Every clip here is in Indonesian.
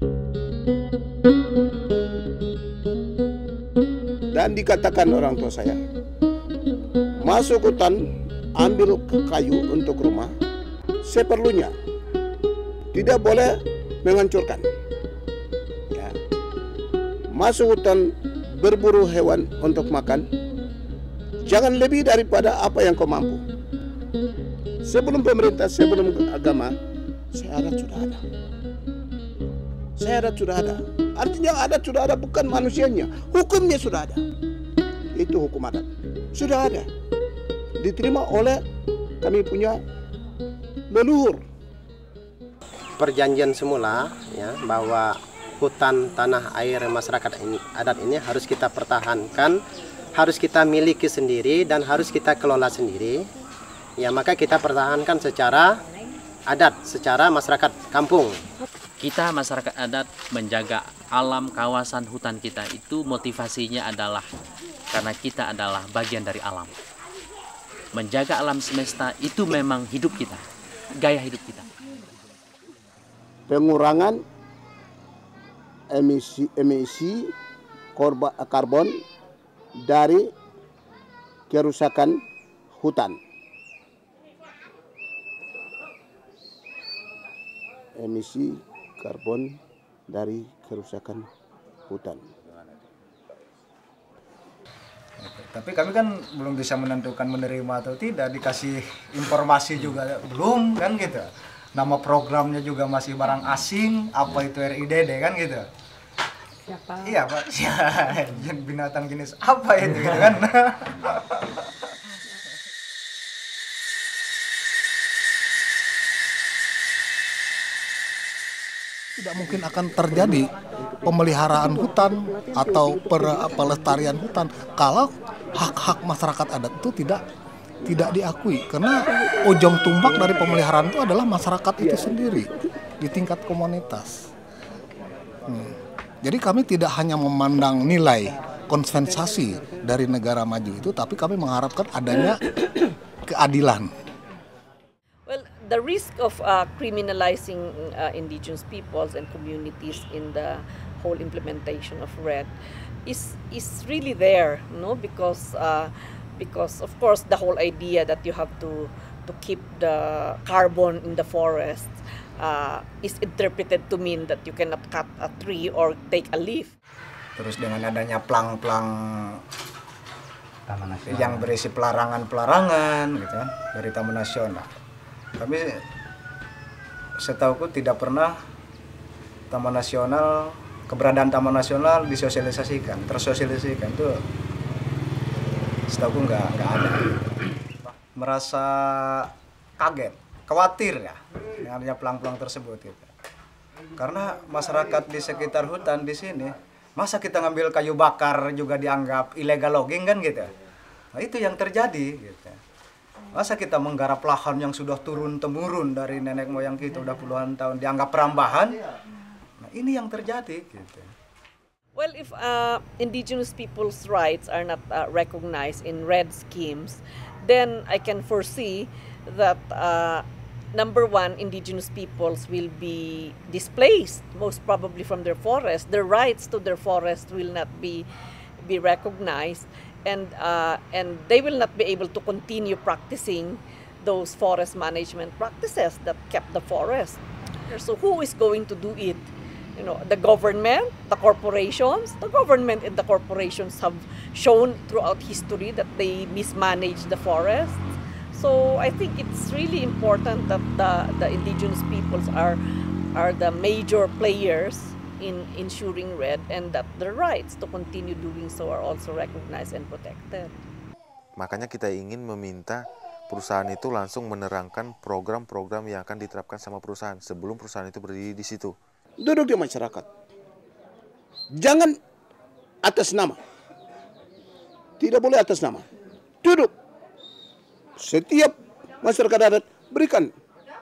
Dan dikatakan orang tua saya, masuk hutan, ambil kayu untuk rumah, seperlunya. Tidak boleh menghancurkan. Ya. Masuk hutan, berburu hewan untuk makan, jangan lebih daripada apa yang kau mampu. Sebelum pemerintah, sebelum agama, saya adat sudah ada. Saya adat sudah ada. Artinya adat sudah ada, bukan manusianya. Hukumnya sudah ada. Itu hukum adat. Sudah ada. Diterima oleh kami punya leluhur. Perjanjian semula ya bahwa hutan tanah air masyarakat adat ini harus kita pertahankan, harus kita miliki sendiri dan harus kita kelola sendiri. Ya maka kita pertahankan secara adat, secara masyarakat kampung. Kita masyarakat adat menjaga alam kawasan hutan kita itu motivasinya adalah karena kita adalah bagian dari alam. Menjaga alam semesta itu memang hidup kita, gaya hidup kita. Pengurangan emisi karbon dari kerusakan hutan. Emisi karbon dari kerusakan hutan. Tapi kami kan belum bisa menentukan menerima atau tidak, dikasih informasi juga belum kan gitu. Nama programnya juga masih barang asing, apa itu RIDD kan gitu. Siapa? Iya Pak, binatang jenis apa itu gitu kan. Tidak mungkin akan terjadi pemeliharaan hutan atau pelestarian hutan kalau hak-hak masyarakat adat itu tidak diakui, karena ujung tombak dari pemeliharaan itu adalah masyarakat itu sendiri di tingkat komunitas. Jadi kami tidak hanya memandang nilai kompensasi dari negara maju itu, tapi kami mengharapkan adanya keadilan. Well, the risk of criminalizing indigenous peoples and communities in the whole implementation of RED is really there, no? Because of course the whole idea that you have to keep the carbon in the forest is interpreted to mean that you cannot cut a tree or take a leaf. Terus dengan adanya plang-plang yang berisi pelarangan-pelarangan gitu kan dari Taman Nasional. Kami setahuku tidak pernah keberadaan Taman Nasional disosialisasikan, tersosialisasikan itu setahuku nggak ada. Merasa kaget, khawatir ya dengan adanya plang-plang tersebut gitu. Karena masyarakat di sekitar hutan di sini, masa kita ngambil kayu bakar juga dianggap illegal logging kan gitu. Nah itu yang terjadi gitu. Masa kita menggarap lahan yang sudah turun-temurun dari nenek moyang kita udah puluhan tahun dianggap perambahan. Nah ini yang terjadi gitu. Well, if indigenous people's rights are not recognized in RED schemes, then I can foresee that number one, indigenous peoples will be displaced, most probably from their forest. Their rights to their forest will not be recognized, and they will not be able to continue practicing those forest management practices that kept the forest. So who is going to do it? You know, the government, the corporations. The government and the corporations have shown throughout history that they mismanage the forest. So I think it's really important that the indigenous peoples are the major players in ensuring RED, and that the rights to continue doing so are also recognized and protected. Makanya kita ingin meminta perusahaan itu langsung menerangkan program-program yang akan diterapkan sama perusahaan sebelum perusahaan itu berdiri di situ. Duduk di masyarakat. Jangan atas nama. Tidak boleh atas nama. Duduk. Setiap masyarakat adat berikan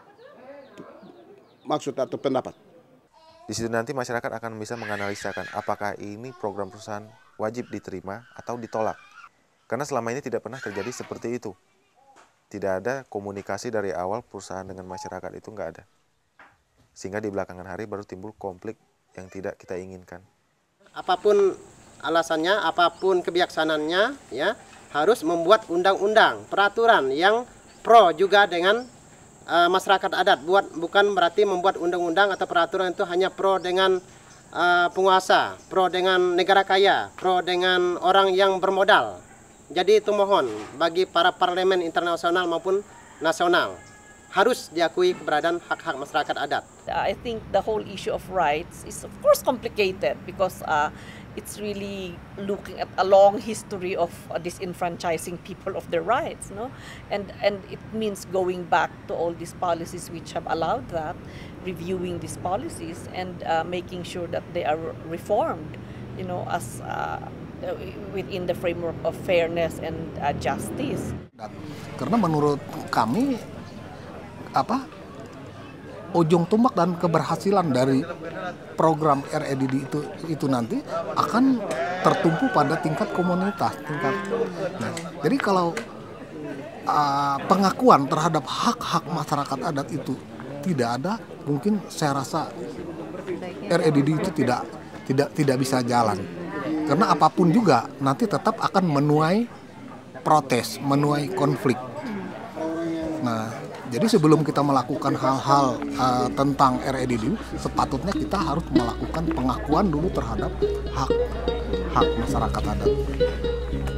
maksud atau pendapat. Di situ nanti masyarakat akan bisa menganalisakan apakah ini program perusahaan wajib diterima atau ditolak. Karena selama ini tidak pernah terjadi seperti itu. Tidak ada komunikasi dari awal perusahaan dengan masyarakat, itu nggak ada. Sehingga di belakangan hari baru timbul konflik yang tidak kita inginkan. Apapun alasannya, apapun kebijaksanaannya, ya harus membuat undang-undang, peraturan yang pro juga dengan masyarakat adat. Bukan berarti membuat undang-undang atau peraturan itu hanya pro dengan penguasa, pro dengan negara kaya, pro dengan orang yang bermodal. Jadi itu mohon bagi para parlemen internasional maupun nasional harus diakui keberadaan hak-hak masyarakat adat. I think the whole issue of rights is of course complicated because it's really looking at a long history of disenfranchising people of their rights, no? And it means going back to all these policies which have allowed that, reviewing these policies and making sure that they are reformed, you know, as within the framework of fairness and justice. Karena menurut kami ujung tombak dan keberhasilan dari program REDD itu nanti akan tertumpu pada tingkat komunitas, Nah, jadi kalau pengakuan terhadap hak-hak masyarakat adat itu tidak ada, mungkin saya rasa REDD itu tidak bisa jalan. Karena apapun juga nanti tetap akan menuai protes, menuai konflik. Nah, jadi sebelum kita melakukan hal-hal tentang REDD, sepatutnya kita harus melakukan pengakuan dulu terhadap hak masyarakat adat.